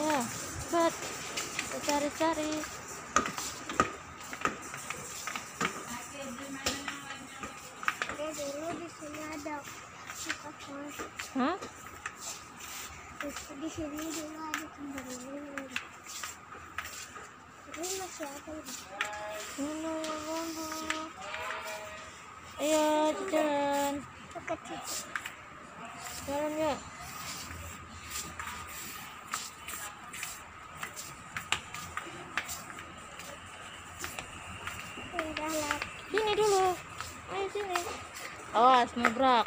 Ya, cepat. Kita cari-cari. Dulu di sini ada kos. Hah? Di sini dulu ada cemberut. Ini masih ada lagi. Mana yang bambu? Ayo, jalan. Kecil. Jalan ya. Udah lah. Sini dulu. Ayo sini. Awas, nabrak.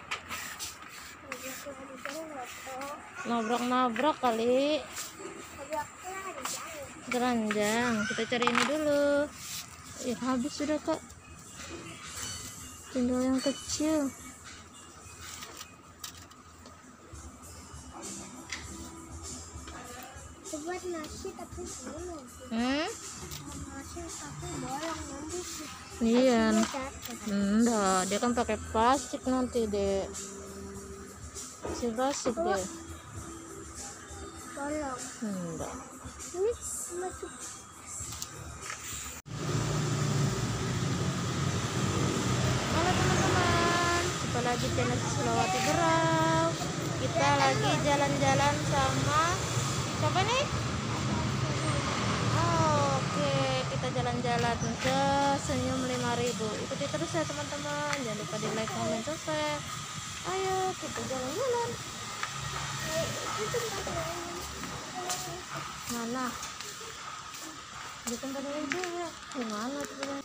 Nabrak kali. Keranjang. Kita cari ini dulu. Habis sudah, Kak. Tinggal yang kecil. Buat nasi tapi bolong. Nasi tapi bolong nanti. Iya. Enggak, dia kan pakai plastik nanti, Dek. Si plastik deh. Bolong. Enggak. Ini masuk. Halo teman-teman, jumpa lagi channel Sulawati Berau. Kita lagi jalan-jalan sama siapa nih? Oke, kita jalan-jalan ke Senyum 5000. Ikuti terus ya teman-teman. Jangan lupa di like, comment, subscribe. Ayo kita jalan-jalan. Itu tempat Mana? Di tempat ini juga. Di mana tuh?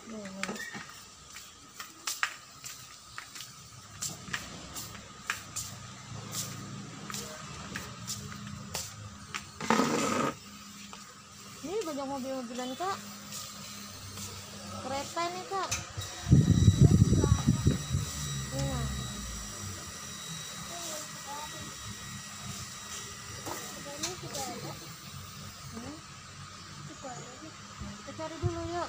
Ini banyak mobil-mobilan, Kak. Kereta nih, Kak. Nah. Kita cari dulu yuk.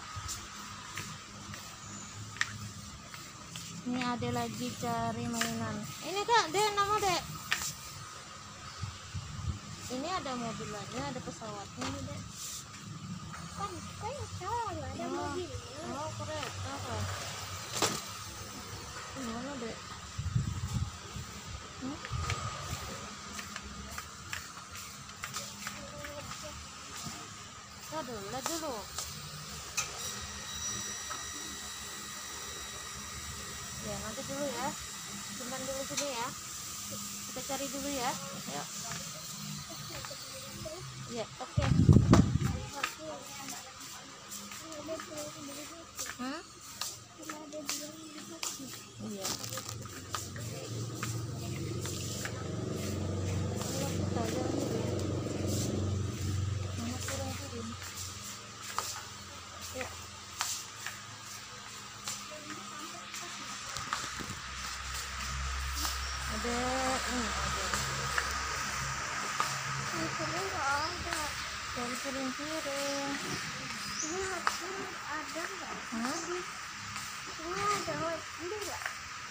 Ini ada lagi cari mainan. Ini Kak, Dek, nama Dek. Ini ada mobilannya, ada pesawatnya nih, Dek. kan salah ada mobil. Oh, kereta Kak. Gimana, Dek? Aduh, lihat dulu. Ya, nanti dulu ya. Simpan dulu sini ya. Kita cari dulu ya. Ayo. Ya, oke. Iya. Kita jalan dulu ya. Mana turun. Ya. Ada ada. Ini nggak ada. Dari piring-piring. Ini ada nggak? Hah? Ini ada ini nggak?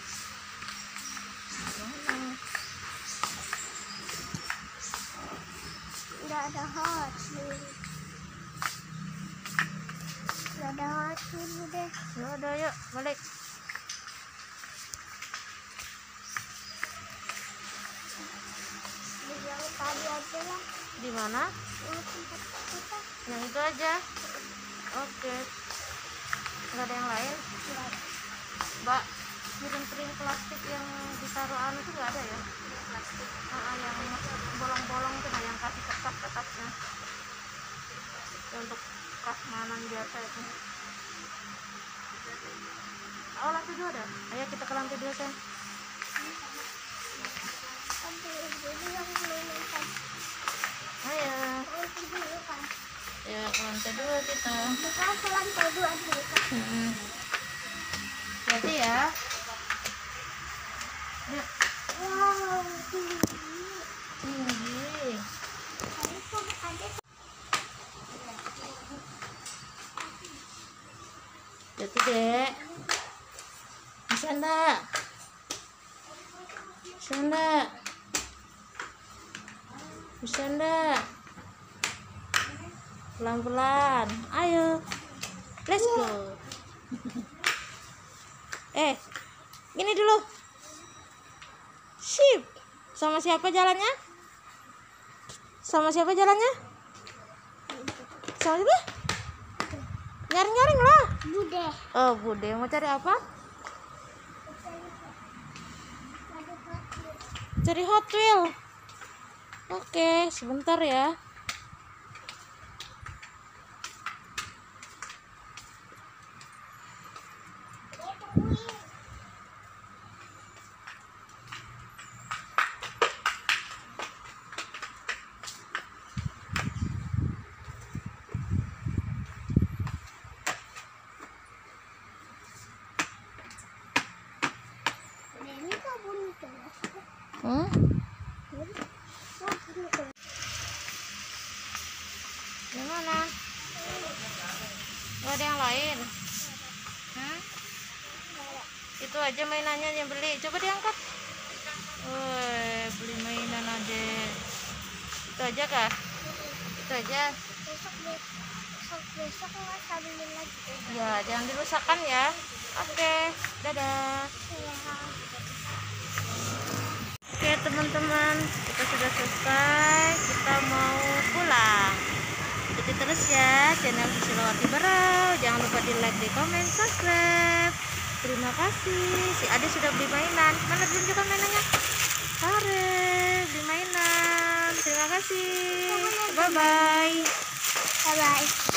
Mana? Nggak ada hot wheels. Nggak ada hot wheels deh. Ya udah, yuk balik. Di yang tadi aja lah. Di mana? Yang tempat kita. Yang itu aja. Oke. Nggak ada yang lain? Mbak, piring-piring plastik yang ditaruh anu itu nggak ada ya? Plastik. Yang bolong-bolong itu, yang kasih kertas atasnya. Ya, untuk prasmanan biasa itu. Oh, lantai 2 ada. Ayo kita ke lantai 2 sayang. Jadi yang belum kan. Ayo. Oh, itu dulu kan. Ya, ke lantai 2 kita. Kita ke lantai 2 dulu kan. Jadi ya. Ya. Wow, tinggi. Tinggi. Tadi kan ada. Jadi Dek. Bisa enggak? Bisa enggak? Bisa enggak? Pelan-pelan. Ayo. Let's go. Gini dulu. Sip. Sama siapa jalannya? Sama siapa jalannya? Sama siapa? Nyaring-nyaring lah. Bude. Oh, Bude. Mau cari apa? Cari Hot Wheel. Oke, sebentar ya. Ini kok bunyi terus? Gimana? Gak ada yang lain? Itu aja mainannya yang beli. Coba diangkat. Woi, beli mainan aja. Itu aja kah? Itu aja. Besok nggak sambil lagi. Ya, jangan dirusakkan ya. Oke, dadah. Ya. Oke teman-teman, kita sudah selesai. Kita mau pulang. Ikuti terus ya channel Susilowati Berau. Jangan lupa di like, di komen, subscribe. Terima kasih. Si Ade sudah beli mainan. Mana tunjukkan mainannya? Are, beli mainan. Terima kasih. Bye bye. Bye bye.